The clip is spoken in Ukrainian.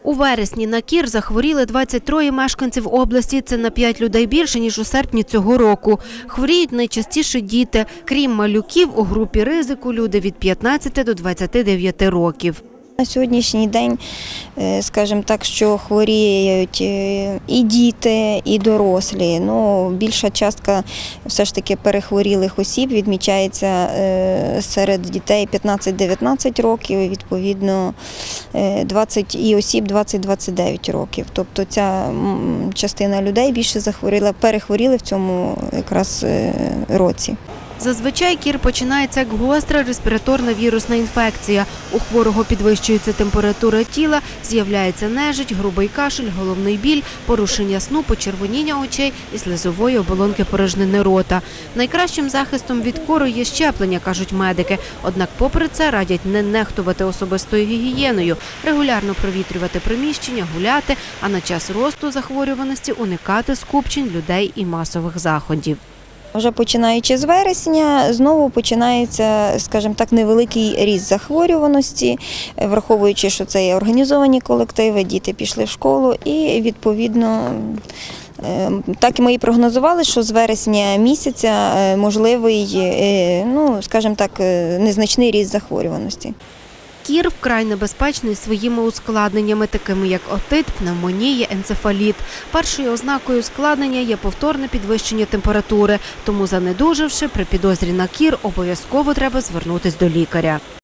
У вересні на кір захворіли 23 мешканців області. Це на 5 людей більше, ніж у серпні цього року. Хворіють найчастіше діти. Крім малюків, у групі ризику люди від 15 до 29 років. На сьогоднішній день, скажімо так, що хворіють і діти, і дорослі. Більша частка все ж таки перехворілих осіб відмічається серед дітей 15-19 років, і відповідно 20 і осіб 20-29 років. Тобто ця частина людей більше перехворіли в цьому якраз році. Зазвичай кір починається як гостра респіраторна вірусна інфекція. У хворого підвищується температура тіла, з'являється нежить, грубий кашель, головний біль, порушення сну, почервоніння очей і слизової оболонки порожнини рота. Найкращим захистом від кору є щеплення, кажуть медики. Однак попри це радять не нехтувати особистою гігієною, регулярно провітрювати приміщення, гуляти, а на час росту захворюваності уникати скупчень людей і масових заходів. Вже починаючи з вересня, знову починається, скажімо так, невеликий ріст захворюваності, враховуючи, що це є організовані колективи, діти пішли в школу і, відповідно, так і ми і прогнозували, що з вересня місяця можливий, скажімо так, незначний ріст захворюваності. Кір вкрай небезпечний своїми ускладненнями, такими як отит, пневмонія, енцефаліт. Першою ознакою ускладнення є повторне підвищення температури, тому занедуживши, при підозрі на кір обов'язково треба звернутися до лікаря.